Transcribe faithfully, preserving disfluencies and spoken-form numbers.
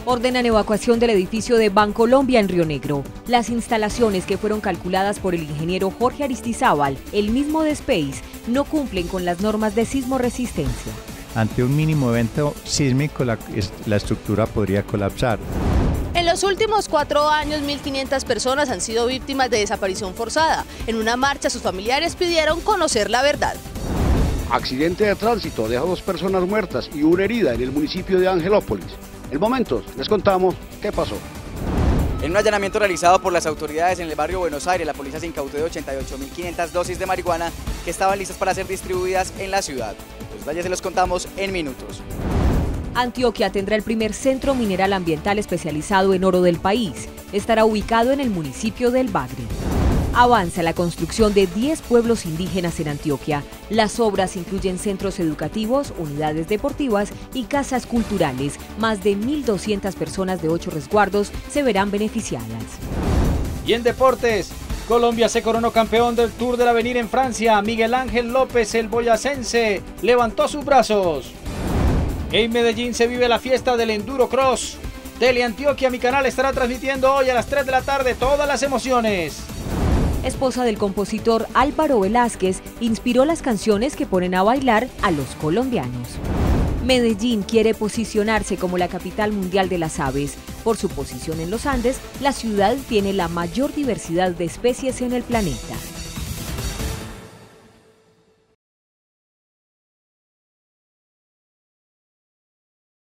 Ordenan evacuación del edificio de Bancolombia en Río Negro. Las instalaciones que fueron calculadas por el ingeniero Jorge Aristizábal, el mismo de Space, no cumplen con las normas de sismoresistencia. Ante un mínimo evento sísmico, la, la estructura podría colapsar. En los últimos cuatro años, mil quinientas personas han sido víctimas de desaparición forzada. En una marcha, sus familiares pidieron conocer la verdad. Accidente de tránsito deja dos personas muertas y una herida en el municipio de Angelópolis. En momentos les contamos qué pasó. En un allanamiento realizado por las autoridades en el barrio Buenos Aires, la policía se incautó de ochenta y ocho mil quinientas dosis de marihuana que estaban listas para ser distribuidas en la ciudad. Los detalles se los contamos en minutos. Antioquia tendrá el primer centro mineral ambiental especializado en oro del país. Estará ubicado en el municipio del Bagre. Avanza la construcción de diez pueblos indígenas en Antioquia. Las obras incluyen centros educativos, unidades deportivas y casas culturales. Más de mil doscientas personas de ocho resguardos se verán beneficiadas. Y en deportes, Colombia se coronó campeón del Tour del Avenir en Francia. Miguel Ángel López, el boyacense, levantó sus brazos. En Medellín se vive la fiesta del Enduro Cross. Teleantioquia, mi canal, estará transmitiendo hoy a las tres de la tarde todas las emociones. Esposa del compositor Álvaro Velázquez, inspiró las canciones que ponen a bailar a los colombianos. Medellín quiere posicionarse como la capital mundial de las aves. Por su posición en los Andes, la ciudad tiene la mayor diversidad de especies en el planeta.